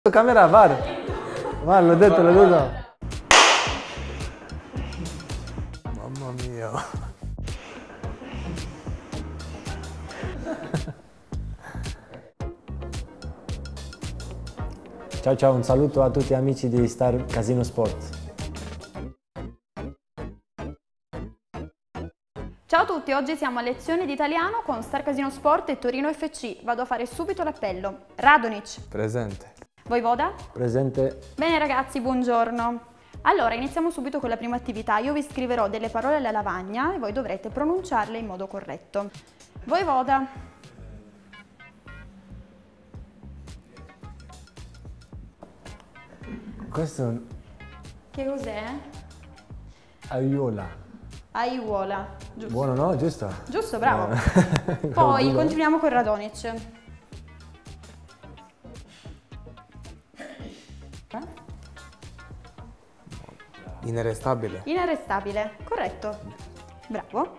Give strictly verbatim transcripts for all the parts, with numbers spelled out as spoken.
Camera VAR. Ma l'ho detto, l'ho detto. Mamma mia. Ciao ciao, un saluto a tutti gli amici di Star Casino Sport. Ciao a tutti, oggi siamo a lezione di italiano con Star Casino Sport e Torino F C. Vado a fare subito l'appello. Radonic. Presente. Voivoda? Presente. Bene ragazzi, buongiorno. Allora, iniziamo subito con la prima attività. Io vi scriverò delle parole alla lavagna e voi dovrete pronunciarle in modo corretto. Voivoda? Questo è un Che cos'è? aiuola. Aiuola. Giusto. Buono, no? Giusto? Giusto, bravo. Eh. Poi continuiamo con Radonic. Inarrestabile. Inarrestabile, corretto. Bravo.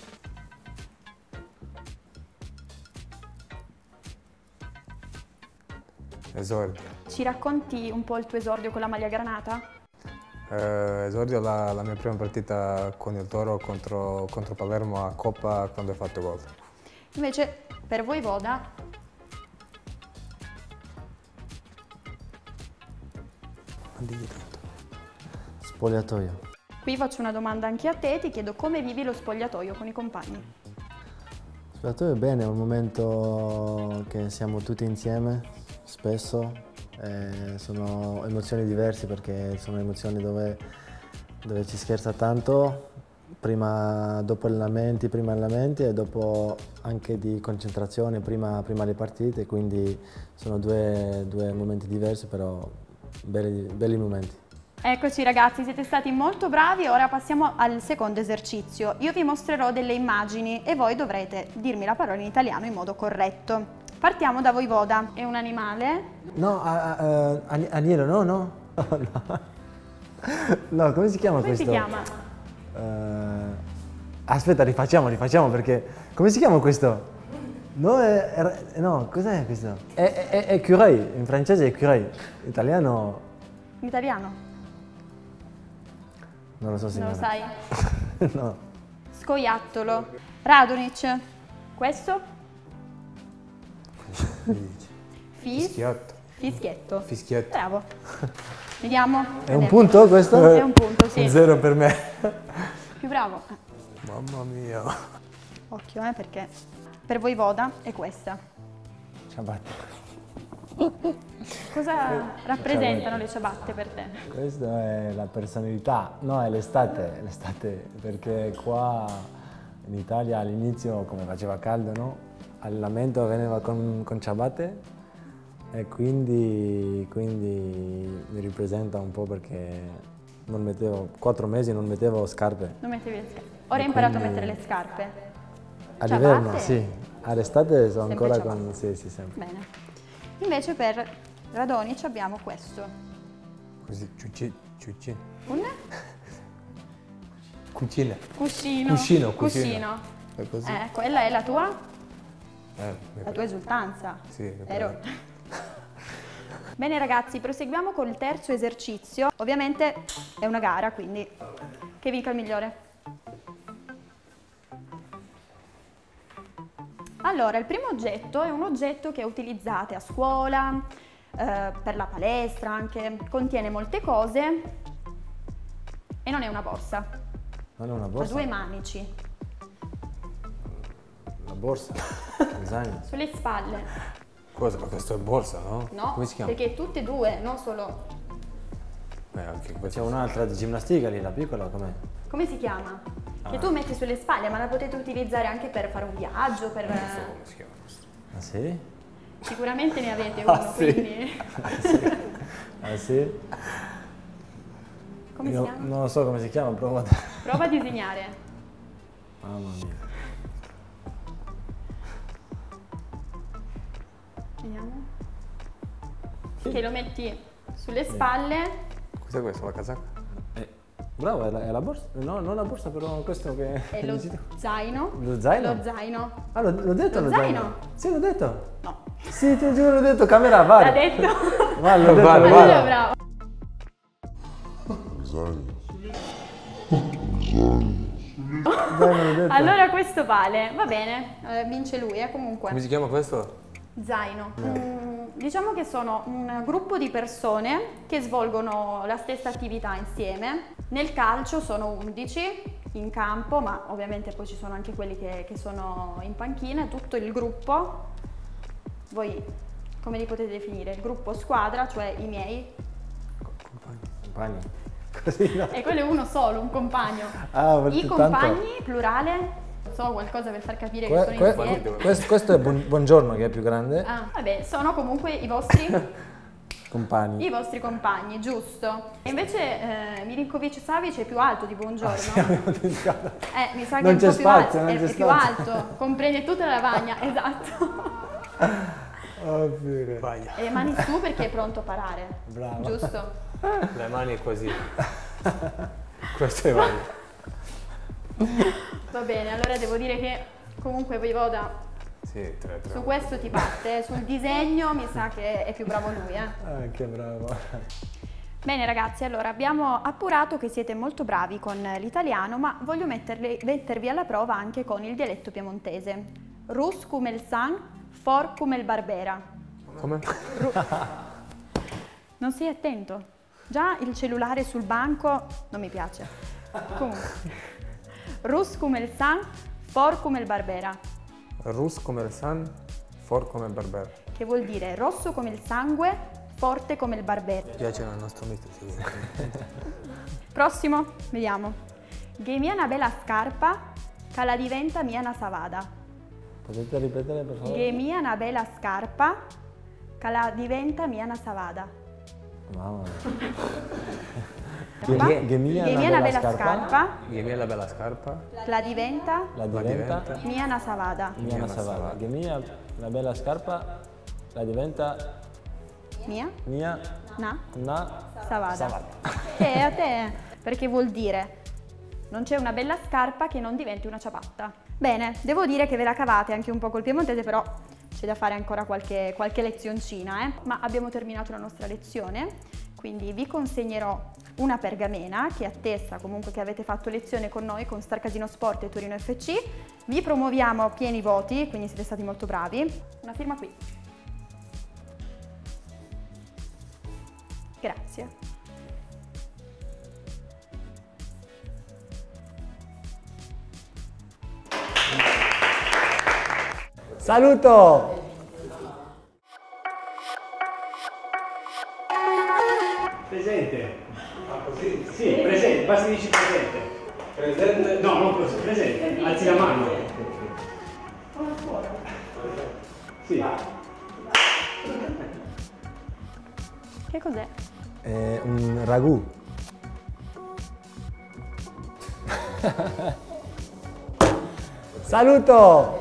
Esordio. Ci racconti un po' il tuo esordio con la maglia granata? Eh, esordio la, la mia prima partita con il Toro contro, contro Palermo a Coppa quando hai fatto gol. Invece per Voivoda, Non digli tanto. Spogliatoio. qui faccio una domanda anche a te, ti chiedo come vivi lo spogliatoio con i compagni? Spogliatoio è bene, è un momento che siamo tutti insieme, spesso. Eh, sono emozioni diverse perché sono emozioni dove, dove ci scherza tanto, prima, dopo allenamenti, prima allenamenti e dopo anche di concentrazione, prima, prima le partite, quindi sono due, due momenti diversi, però belli, belli momenti. Eccoci ragazzi, siete stati molto bravi, ora passiamo al secondo esercizio. Io vi mostrerò delle immagini e voi dovrete dirmi la parola in italiano in modo corretto. Partiamo da Voivoda. È un animale? No, a, a, a, agnello, no, no. No, no. No, come si chiama Come questo? si chiama? Eh, aspetta, rifacciamo, rifacciamo perché... Come si chiama questo? No, è, è- no, cos'è questo? È, è, è écureuil, in francese è écureuil, in italiano In italiano? non lo so Non signora. lo sai? No, Scoiattolo. Radonic. Questo? Fis? Fischietto. Fischietto. Fischietto. Bravo. Vediamo. è un punto questo? È un punto, sì. Zero per me. Più bravo. Mamma mia. Occhio, eh, perché per Voivoda è questa. Ciabatte. Cosa rappresentano le ciabatte per te? Questa è la personalità, no, è l'estate, l'estate, perché qua in Italia all'inizio, come faceva caldo, no? Allenamento veniva con, con ciabatte e quindi, quindi mi ripresenta un po' perché non mettevo, quattro mesi non mettevo scarpe. Non mettevi le scarpe. Ora hai E imparato quindi- a mettere le scarpe? All'inverno, Ciabatte? sì, all'estate sono Sempre ancora ciabatte. con... Sì, sì, sempre. Bene. Invece per Radonic abbiamo questo. Così, ciucci, ciucci. Un Cucina. cuscino. Cuscino, cuscino. Cuscino. È così? Eh, quella è la tua? Eh, mi La tua esultanza. Sì, mi Vero? prego. Bene ragazzi, proseguiamo col terzo esercizio. Ovviamente è una gara, quindi che vinca il migliore. Allora, il primo oggetto è un oggetto che utilizzate a scuola, eh, per la palestra anche, contiene molte cose e non è una borsa, Non è una ha borsa? due manici La borsa? Lo zaino? sulle spalle. Cosa? Ma questo è borsa, no? No, Come si chiama? perché tutte e due, non solo. Eh, anche C'è questo. un'altra di ginnastica lì, la piccola, com'è? Come si chiama? Che Ah. tu metti sulle spalle, ma la potete utilizzare anche per fare un viaggio, per... Non so come si chiama questo. Ah sì? Sicuramente ne avete uno, Ah, sì? quindi... Ah sì? Come Io si chiama? non lo so come si chiama, prova. Prova a disegnare. Mamma mia. Vediamo. Che lo metti sulle spalle. Cos'è questo? La casacca? Eh, bravo, è la, è la borsa? No, non la borsa, però questo che... È lo zaino. Lo zaino? Lo zaino. Ah, l'ho l'ho detto Lo lo, zaino? Sì, l'ho detto. No. Sì, ti giuro, l'ho detto, camera VAR. L'ha detto? Vallo, detto, Vallo, vallo. Allora, bravo. Dai, me l'ho detto. Allora questo vale, va bene, eh, vince lui, eh, comunque. Come si chiama questo? Zaino. Mm, diciamo che sono un gruppo di persone che svolgono la stessa attività insieme. Nel calcio sono undici in campo, ma ovviamente poi ci sono anche quelli che, che sono in panchina. Tutto il gruppo, voi come li potete definire? Il gruppo squadra, cioè i miei, Compagni. Così no. e quello è uno solo, un compagno. Ah, I tanto- compagni, plurale, non so, qualcosa per far capire che Que- sono que- insieme. questo, questo è buon- Buongiorno che è più grande. Ah, vabbè, sono comunque i vostri... Compagni. I vostri compagni, giusto. E invece eh, Milinkovic Savic è più alto di Buongiorno. Abbiamo dimenticato. Eh, mi sa che Non è un c'è po' più spazio, alto, non è, c'è è più spazio. alto, comprende tutta la lavagna, esatto. Oh, figa. Vai. E le mani su perché è pronto a parare. Brava. Giusto? Le mani così. Questo è Vallo. Va bene, allora devo dire che comunque Voivoda Sì, tre, tre. su questo ti batte, sul disegno mi sa che è più bravo lui, eh. Ah, che bravo. Bene ragazzi, allora abbiamo appurato che siete molto bravi con l'italiano, ma voglio metterli- mettervi alla prova anche con il dialetto piemontese. Rus come il san, for come il barbera. Come? Non sei attento? Già il cellulare sul banco non mi piace. Comunque. Rus come il san, for come il barbera. Rus come il san, for come il barber. Che vuol dire rosso come il sangue, forte come il barbero. Piace al nostro mister sicuramente. Prossimo, vediamo. Che mia una bella scarpa, che la diventa mia una savada. Potete ripetere per favore? Che mia una bella scarpa, che la diventa mia una savada. Mamma mia. Va? Che- che mia Che una mia una bella bella scarpa. scarpa, Gli viene la bella scarpa, la diventa La la diventa diventa mia una savada. mia una savana. Che mia una bella scarpa la diventa Mia? mia Na? una Savada. savana. E a te? Perché vuol dire non c'è una bella scarpa che non diventi una ciabatta. Bene, devo dire che ve la cavate anche un po' col piemontese, però c'è da fare ancora qualche, qualche lezioncina, eh? Ma abbiamo terminato la nostra lezione, quindi vi consegnerò una pergamena che attesta comunque che avete fatto lezione con noi, con Star Casino Sport e Torino F C. Vi promuoviamo pieni voti, quindi siete stati molto bravi. Una firma qui. Grazie. Saluto! Presente. Ah, così? Sì, presente, basta dici presente. Presente? No, non così, presente. Alzi la mano. Sì. Che cos'è? È un ragù. Saluto!